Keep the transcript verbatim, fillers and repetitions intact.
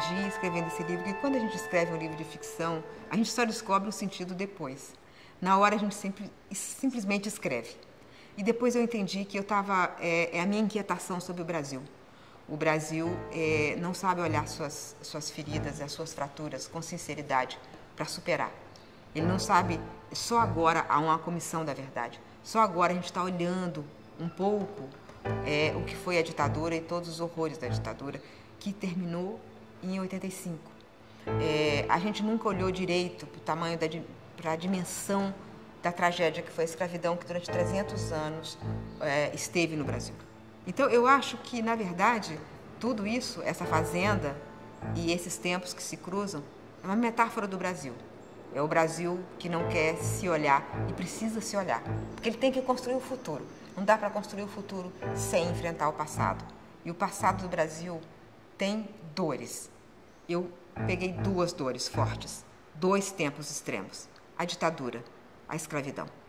aprendi escrevendo esse livro que quando a gente escreve um livro de ficção, a gente só descobre o sentido depois. Na hora a gente sempre, simplesmente escreve. E depois eu entendi que eu estava, é, é a minha inquietação sobre o Brasil. O Brasil é, não sabe olhar suas, suas feridas e as suas fraturas com sinceridade para superar. Ele não sabe, só agora há uma comissão da verdade. Só agora a gente está olhando um pouco é, o que foi a ditadura e todos os horrores da ditadura, que terminou em oitenta e cinco. É, a gente nunca olhou direito para o tamanho, para a dimensão da tragédia que foi a escravidão, que durante trezentos anos é, esteve no Brasil. Então, eu acho que, na verdade, tudo isso, essa fazenda e esses tempos que se cruzam, é uma metáfora do Brasil. É o Brasil que não quer se olhar e precisa se olhar, porque ele tem que construir o futuro. Não dá para construir o futuro sem enfrentar o passado. E o passado do Brasil tem dores. Eu peguei duas dores fortes, dois tempos extremos: a ditadura, a escravidão.